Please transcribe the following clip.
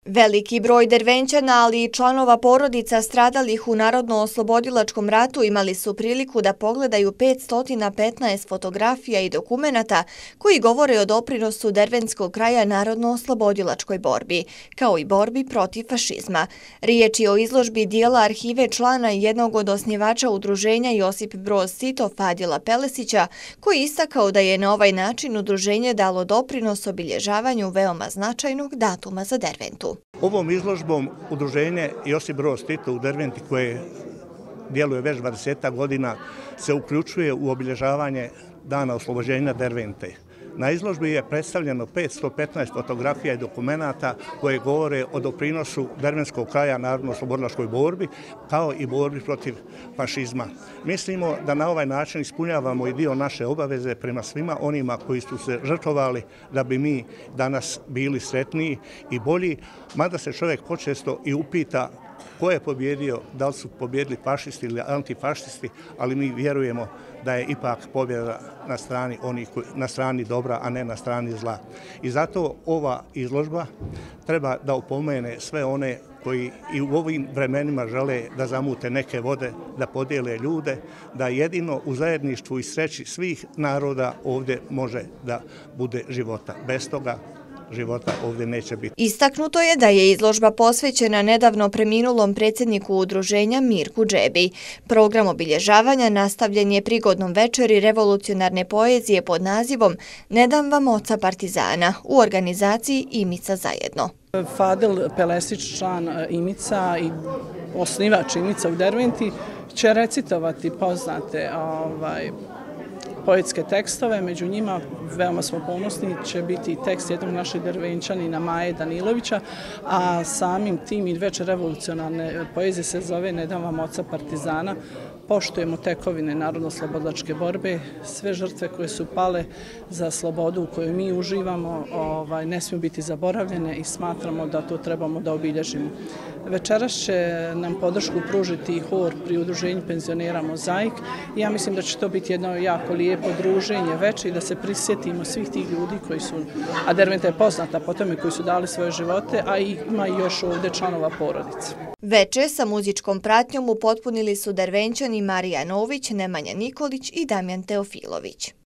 Veliki broj Dervenčana, ali i članova porodica stradalih u Narodno-oslobodilačkom ratu imali su priliku da pogledaju 515 fotografija i dokumenata koji govore o doprinosu dervenskog kraja Narodno-oslobodilačkoj borbi, kao i borbi protiv fašizma. Riječ je o izložbi dijela arhive člana jednog od osnivača udruženja Josip Broz Tito Fadila Pelesića, koji istakao da je na ovaj način udruženje dalo doprinos obilježavanju veoma značajnog datuma za Derventu. Ovom izložbom udruženje Josip Broz Tito u Derventi, koje djeluje već 20 godina, se uključuje u obilježavanje Dana oslobođenja Dervente. Na izložbi je predstavljeno 515 fotografija i dokumenata koje govore o doprinosu dervenskog kraja Narodno-oslobodilačkoj borbi, kao i borbi protiv fašizma. Mislimo da na ovaj način ispunjavamo i dio naše obaveze prema svima onima koji su se žrtvovali da bi mi danas bili sretniji i bolji, mada se čovjek počesto i upita ko je pobjedio, da li su pobjedili fašisti ili antifašisti, ali mi vjerujemo da je ipak pobjeda na strani dobra, a ne na strani zla. I zato ova izložba treba da upomene sve one koji i u ovim vremenima žele da zamute neke vode, da podijele ljude, da jedino u zajedništvu i sreći svih naroda ovdje može da bude života. Bez toga života ovdje neće biti. Istaknuto je da je izložba posvećena nedavno preminulom predsjedniku udruženja Mirku Džebi. Program obilježavanja nastavljen je prigodnom večeri revolucionarne poezije pod nazivom Ne dam vam oca partizana u organizaciji Imica zajedno. Fadil Pelesić, član Imica i osnivač Imica u Derventi, će recitovati poznate poetske tekstove, među njima veoma smo ponosni, će biti tekst jednog našeg Dervenčanina Maje Danilovića, a samim tim i večer revolucionarne poezije se zove Ne dam vam oca partizana. Poštujemo tekovine Narodno-oslobodilačke borbe, sve žrtve koje su pale za slobodu u kojoj mi uživamo ne smiju biti zaboravljene i smatramo da to trebamo da obilježimo. Večeras će nam podršku pružiti hor pri udruženju penzionera Mozaik i ja mislim da će to biti jedno jako lijepo druženje veče i da se prisjetimo svih tih ljudi koji su, a Derventa je poznata po tome, koji su dali svoje živote, a ima i još ovdje članova porodice. Veče sa muzičkom pratnjom upotpunili su Dervenčani Marija Nović, Nemanja Nikolić i Damjan Teofilović.